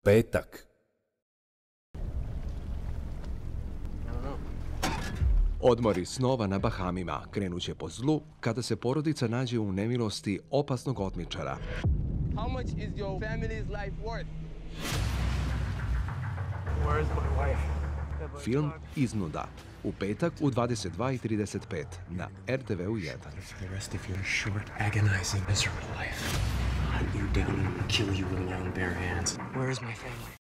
Petak. Odmori snova na Bahamima krenuće po zlu kada se porodica nađe u nemilosti opasnog otmičara. How much is your family's life worth? Where's my wife? Film Iznuda. U petak u 22:35 na RTV-u 1. For the rest of your short, agonizing, miserable life. Hunt you down and kill you with my own bare hands. Where is my family?